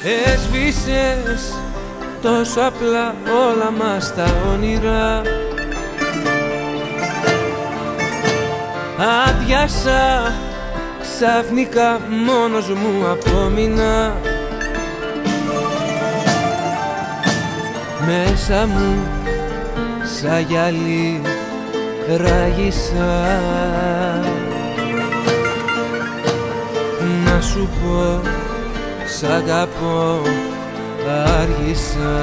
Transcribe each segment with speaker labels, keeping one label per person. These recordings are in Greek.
Speaker 1: Έσβησες τόσο απλά όλα μας τα όνειρα. Άδειασα, ξαφνικά μόνος μου απόμεινα. Μέσα μου σαν γυαλί ράγισα. Να σου πω σ' αγαπώ, άργησα.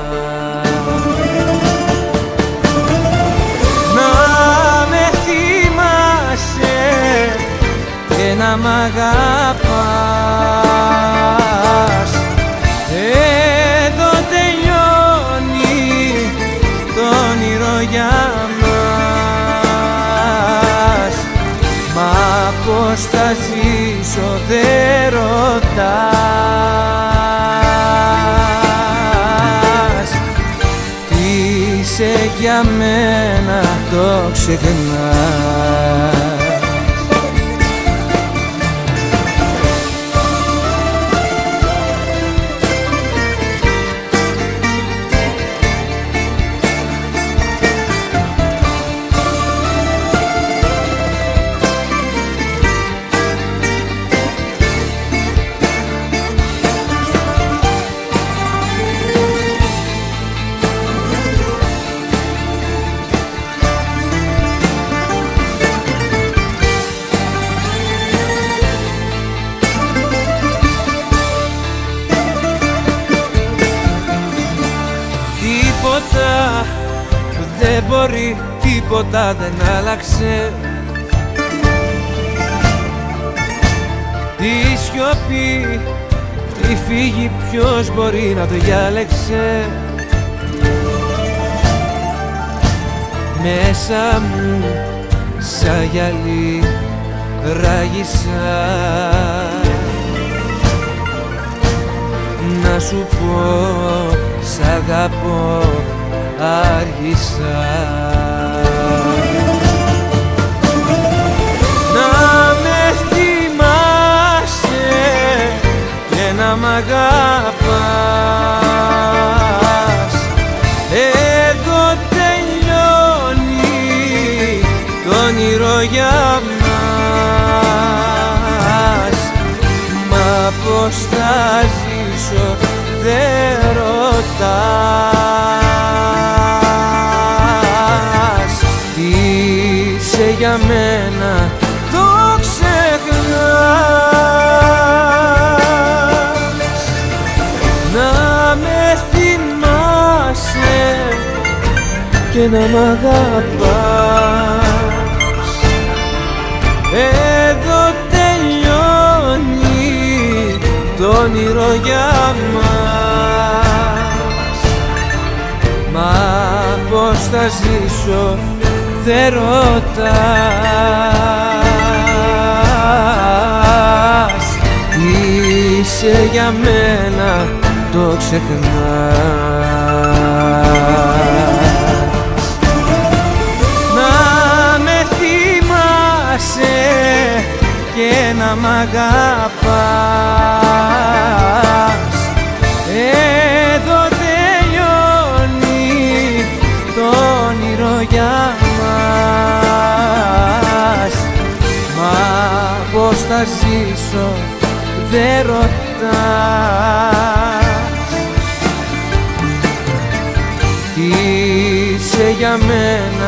Speaker 1: Να με θυμάσαι και να μ' αγαπάς. Εδώ τελειώνει το όνειρο για μας. Μα πώς θα ζήσω δεν ρωτάς. Τι είσαι για μένα το ξεχνάς. Τίποτα δεν μπορεί, τίποτα δεν άλλαξε. Τη σιωπή, τη φύγη ποιος μπορεί να το διάλεξε. Μέσα μου σαν γυαλί ράγισα. Να σου πω σ' αγαπώ, άργησα. Να με θυμάσαι και να μ' αγαπάς. Εδώ τελειώνει το όνειρο για μας. Μα πώς θα ζήσω δεν ρωτάς. Τι είσαι για μένα το ξεχνάς. Να με θυμάσαι και να μ' αγαπάς. Εδώ τελειώνει το όνειρο για μας. Μα πώς θα ζήσω δεν ρωτάς. Τι είσαι για μένα το ξεχνάς. Να με θυμάσαι και να μ' αγαπάς. Εδώ τελειώνει το όνειρο για μας. Μα πώς θα ζήσω δεν ρωτάς. Τι είσαι για μένα